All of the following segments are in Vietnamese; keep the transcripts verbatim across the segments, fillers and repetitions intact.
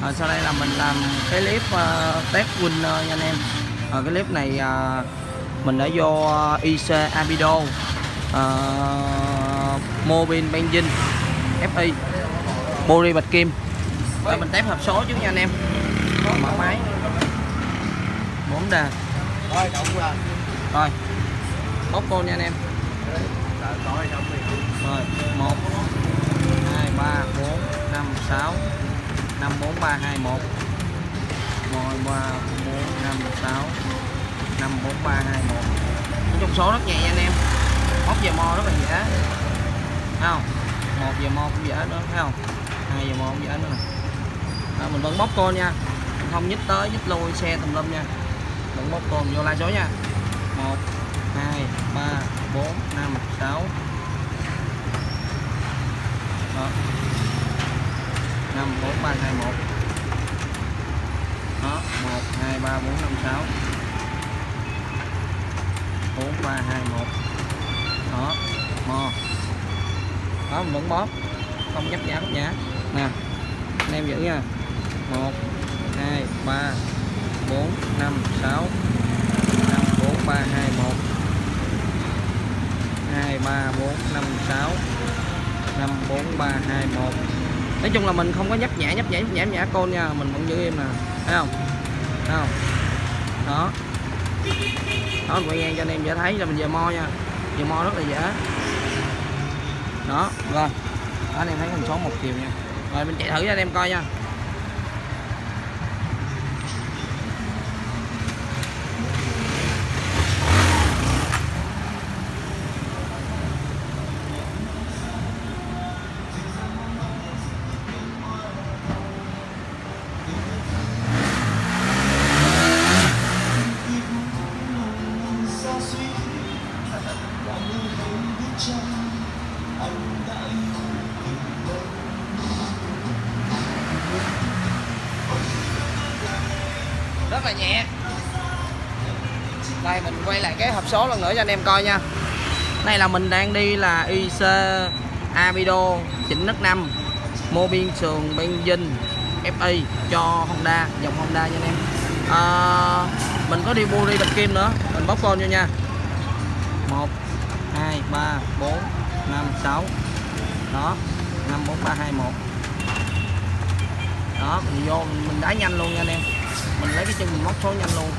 À, sau đây là mình làm cái clip uh, test Winner nha anh em. À, cái clip này uh, mình đã vô uh, i xê Abido, uh, Mobin Benzin ép i, Bori Bạch Kim. Rồi mình test hộp số trước nha anh em. Mở máy bốn đà. Rồi động rồi. Rồi bóc cô nha anh em. Rồi một hai ba bốn năm sáu năm bốn ba hai một một ba bốn năm sáu năm bốn ba hai một. Trong số rất nhẹ nha anh em. Móc giờ mo rất là dễ, thấy không? Một giờ mo cũng dễ nữa, thấy không? Hai giờ mo cũng dễ nữa nè. Đó, mình vẫn bóc cô nha, mình không nhích tới nhích lui xe tùm lum nha. Vẫn bóc cô vô lại số nha. Một hai ba bốn năm sáu năm bốn ba hai một. Đó, một hai ba bốn năm sáu bốn ba hai một. Đó, mò. Đó, mình vẫn bóp, không nhấp nhả nhấp nhả nè anh em giữ nha. Một hai ba bốn năm sáu năm bốn ba hai một hai ba bốn năm sáu năm bốn ba hai một. Nói chung là mình không có nhấp nhả nhấp nhả nhấp nhả nhả côn nha, mình vẫn giữ im nè, thấy không? Thấy không? Đó. Đó, mình quay ngang cho anh em dễ thấy là mình giờ mo nha. Giờ mo rất là dễ. Đó, rồi. Đó, anh em thấy con số một chiều nha. Rồi mình chạy thử cho anh em coi nha. Rất là nhẹ. Đây mình quay lại cái hộp số lần nữa cho anh em coi nha. Đây là mình đang đi là i xê Abido chỉnh nước năm, Mobin sườn Benzin ép i cho Honda, dòng Honda nha anh em. À, mình có đi Bori Bạch Kim nữa, mình bóc con vô nha. Một hai ba bốn năm sáu. Đó, năm bốn ba hai một. Đó, mình vô mình đá nhanh luôn nha anh em. Mình lấy cái chân mình móc số nhanh luôn.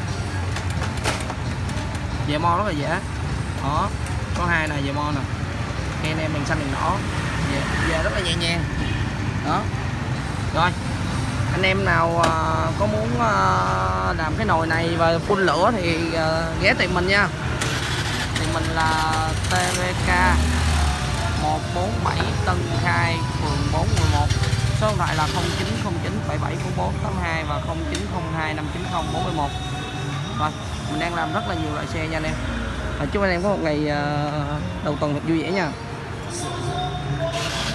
Về mo rất là dễ. Đó, có hai nè, về mo nè. Khi anh em mình xanh đèn đỏ, về, về rất là nhẹ nhàng. Đó. Rồi, anh em nào uh, có muốn uh, làm cái nồi này và phun lửa thì uh, ghé tìm mình nha. Thì mình là tê vê ca một bốn bảy Tân Khai, phường bốn, quận một. Số điện thoại là không chín không chín bảy bảy bốn bốn tám hai và không chín không hai năm chín không bốn một. Rồi, mình đang làm rất là nhiều loại xe nha anh em. Và chúc anh em có một ngày uh, đầu tuần thật vui vẻ nha.